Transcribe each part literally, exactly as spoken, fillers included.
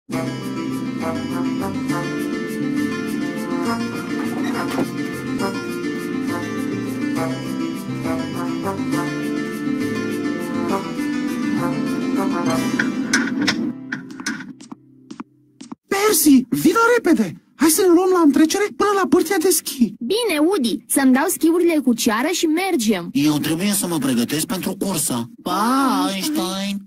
Percy, vină repede! Hai să ne luăm la întrecere până la pârtia de schi. Bine, Woody, să-mi dau schiurile cu ceară și mergem. Eu trebuie să mă pregătesc pentru cursă. Pa, Einstein!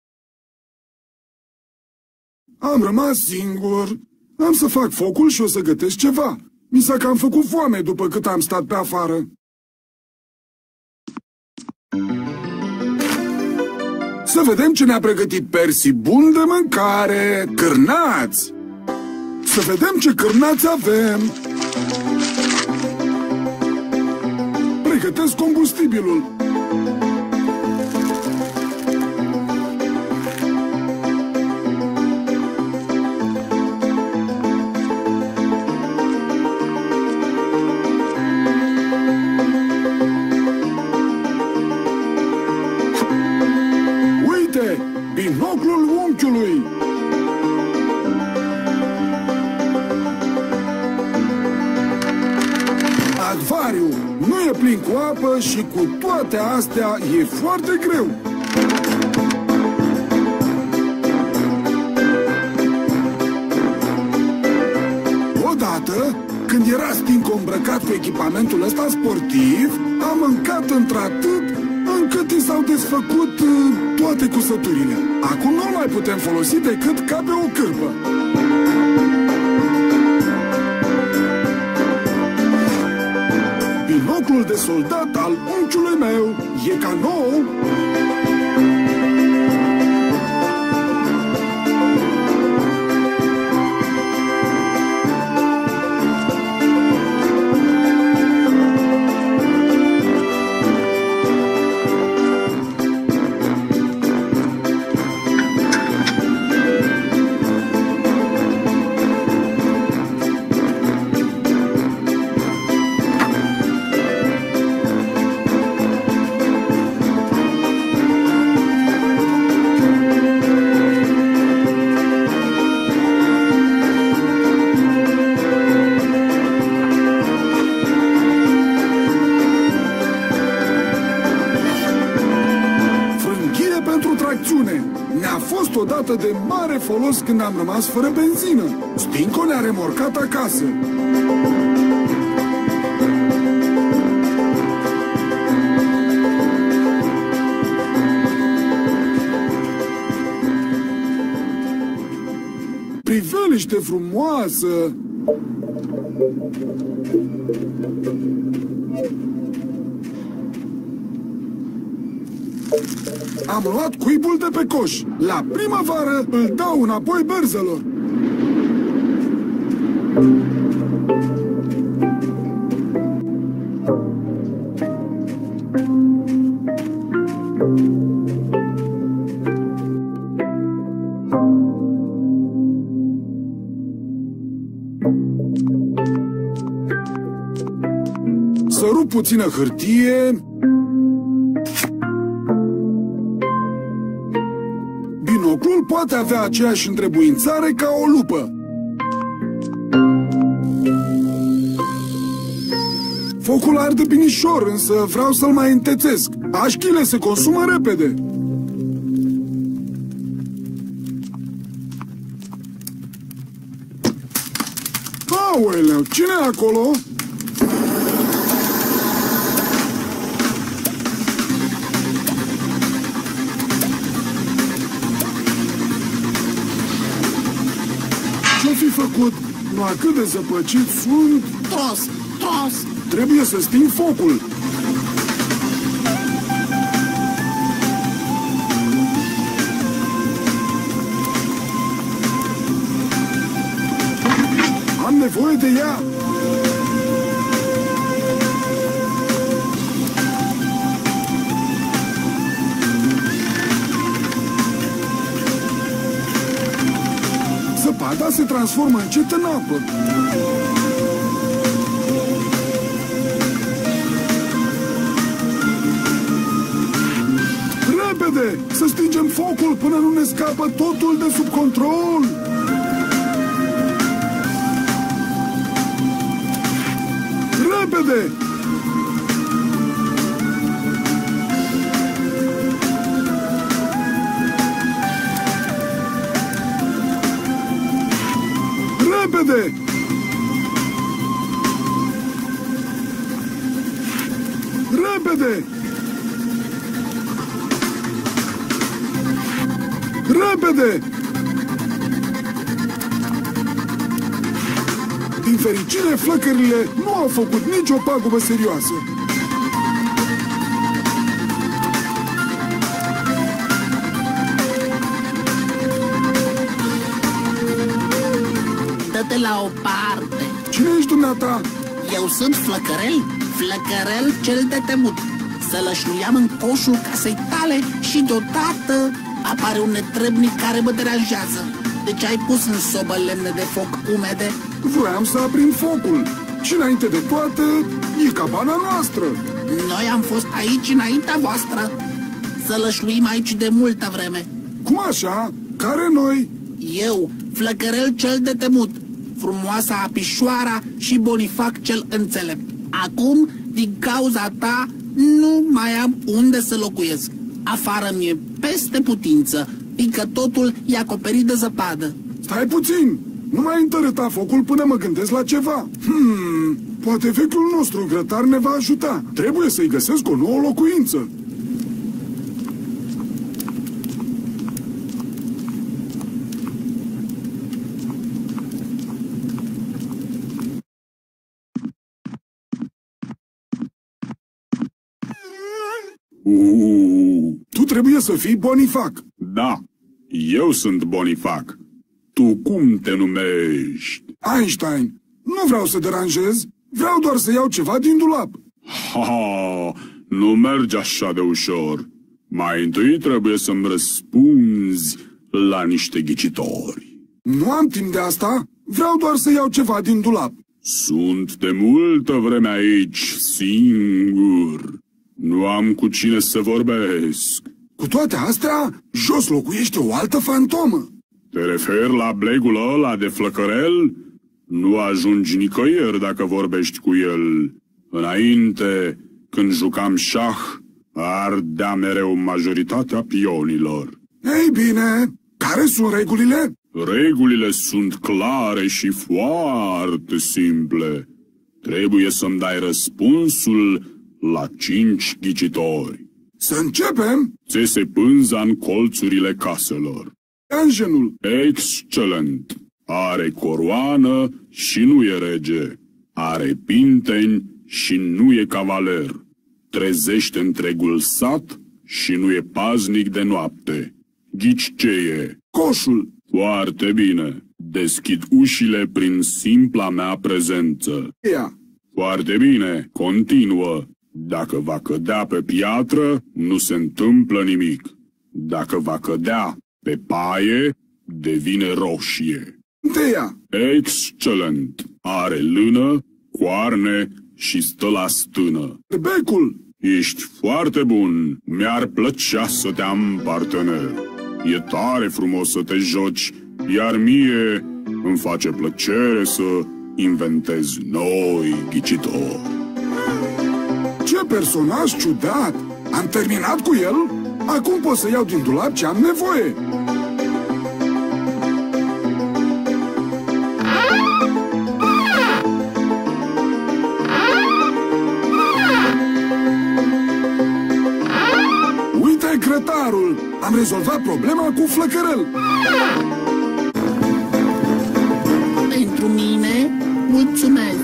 Am rămas singur. Am să fac focul și o să gătesc ceva. Mi s-a cam făcut foame după cât am stat pe afară. Să vedem ce ne-a pregătit Percy bun de mâncare. Cârnați! Să vedem ce cârnați avem. Pregătesc combustibilul. Uite, binoclul unchiului. Acvariu nu e plin cu apă și cu toate astea e foarte greu. Odată, când era Stinco îmbrăcat cu echipamentul ăsta sportiv, a mâncat într-atât încât i s-au desfăcut uh, toate cusăturile. Acum nu mai putem folosi decât ca pe o cârpă. Binoclul de soldat al unchiului meu e ca nou. Ne-a fost odată de mare folos când am rămas fără benzină. Stinco ne-a remorcat acasă. Priveliște frumoasă! Am luat cuibul de pe coș. La primăvară îl dau înapoi berzelor. Să rup puțină hârtie. Binoclul poate avea aceeași întrebuințare ca o lupă. Focul arde binișor, însă vreau să-l mai întețesc. Așchile se consumă repede. Aoleu, cine e acolo? Ce-o fi făcut? Nu cât de zăpăcit sunt. Tros, tros! Trebuie să sting focul. Am nevoie de ea. Zăpada se transformă încet în apă. Repede! Să stingem focul până nu ne scapă totul de sub control! Repede! Repede! Repede! Repede! Din fericire, flăcările nu au făcut nicio pagubă serioasă. Dă-te la o parte. Cine ești dumneata? Eu sunt Flăcărel, Flăcărel cel de temut. Sălășluiam în coșul casei tale și deodată apare un netrebnic care mă deranjează. De ce ai pus în sobă lemne de foc umede? Vroiam să aprind focul. Și înainte de toate, e cabana noastră. Noi am fost aici înaintea voastră. Sălășluim aici de multă vreme. Cum așa? Care noi? Eu, Flăcărel cel de temut, frumoasa Apișoara și Bonifac cel înțelept. Acum, din cauza ta, nu mai am unde să locuiesc. Afară mi-e peste putință, fiindcă totul e acoperit de zăpadă. Stai puțin! Nu mai întărâta focul până mă gândesc la ceva. Hmm, poate vechiul nostru grătar ne va ajuta. Trebuie să-i găsesc o nouă locuință. Uh, tu trebuie să fii Bonifac. Da, eu sunt Bonifac. Tu cum te numești? Einstein. Nu vreau să deranjez, vreau doar să iau ceva din dulap. Ha, nu merge așa de ușor. Mai întâi trebuie să-mi răspunzi la niște ghicitori. Nu am timp de asta, vreau doar să iau ceva din dulap. Sunt de multă vreme aici, singur. Nu am cu cine să vorbesc. Cu toate astea, jos locuiește o altă fantomă. Te referi la blegul ăla de Flăcărel? Nu ajungi nicăieri dacă vorbești cu el. Înainte, când jucam șah, ardea mereu majoritatea pionilor. Ei bine, care sunt regulile? Regulile sunt clare și foarte simple. Trebuie să-mi dai răspunsul la cinci ghicitori. Să începem? Țese pânza în colțurile caselor. Anjenul. Excelent! Are coroană și nu e rege. Are pinteni și nu e cavaler. Trezește întregul sat și nu e paznic de noapte. Ghici ce e? Coșul. Foarte bine. Deschid ușile prin simpla mea prezență. Ea. Foarte bine. Continuă. Dacă va cădea pe piatră, nu se întâmplă nimic. Dacă va cădea pe paie, devine roșie. Întâia. Excelent! Are lână, coarne și stă la stână. Becul. Ești foarte bun. Mi-ar plăcea să te am partener. E tare frumos să te joci, iar mie îmi face plăcere să inventez noi ghicitori. Ce personaj ciudat! Am terminat cu el? Acum pot să iau din dulap ce am nevoie. Uite grătarul! Am rezolvat problema cu Flăcărel. Pentru mine, mulțumesc.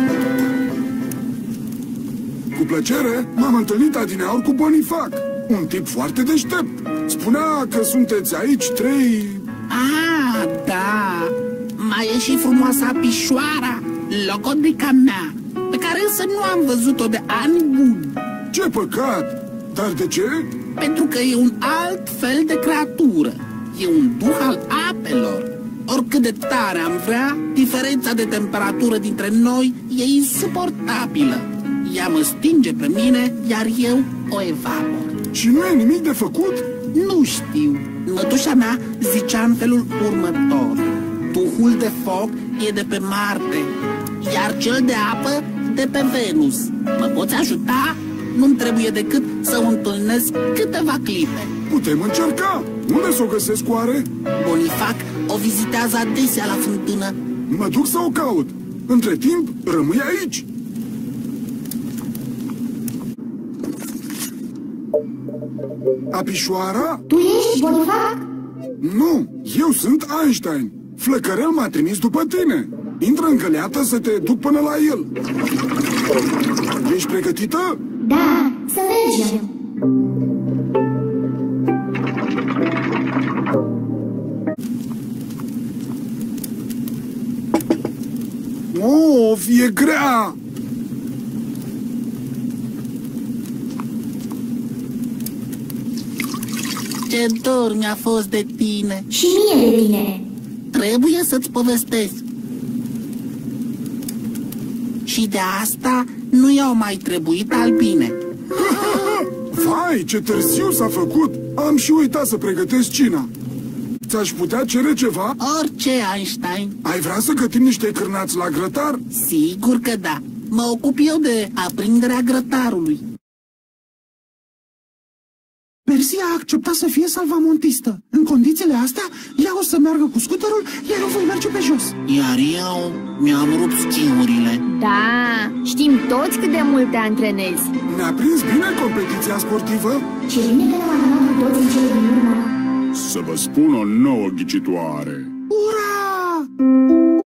Cu plăcere, m-am întâlnit adineauri cu Bonifac, un tip foarte deștept. Spunea că sunteți aici trei... Ah, da, mai e și frumoasa Apișoara, logodnica mea, pe care însă nu am văzut-o de ani buni. Ce păcat! Dar de ce? Pentru că e un alt fel de creatură, e un duh al apelor. Oricât de tare am vrea, diferența de temperatură dintre noi e insuportabilă. Ea mă stinge pe mine, iar eu o evapor. Și nu e nimic de făcut? Nu știu. Mătușa mea zicea în felul următor: duhul de foc e de pe Marte, iar cel de apă de pe Venus. Mă poți ajuta? Nu-mi trebuie decât să o întâlnesc câteva clipe. Putem încerca. Unde s-o găsesc oare? Bonifac o vizitează adesea la fântână. Mă duc să o caut. Între timp, rămâi aici. Apișoara? Tu ești Bonifac? Nu, eu sunt Einstein. Flăcărel m-a trimis după tine. Intră în găleată să te duc până la el. Ești pregătită? Da, să mergem. Of, e grea! Ce dor mi-a fost de tine. Și mie de tine. Trebuie să-ți povestesc. Și de asta nu i-au mai trebuit albine. Vai, ce târziu s-a făcut! Am și uitat să pregătesc cina. Ți-aș putea cere ceva? Orice, Einstein. Ai vrea să gătim niște cârnați la grătar? Sigur că da. Mă ocup eu de aprinderea grătarului. Percy a acceptat să fie salvamontistă. În condițiile astea, ea o să meargă cu scuterul, iar eu voi merge pe jos. Iar eu mi-am rupt schiurile. Da, știm toți cât de mult te antrenezi. Ne-a prins bine competiția sportivă? Ce bine că ne-am antrenat cu toți în cele din urmă. Să vă spun o nouă ghicitoare.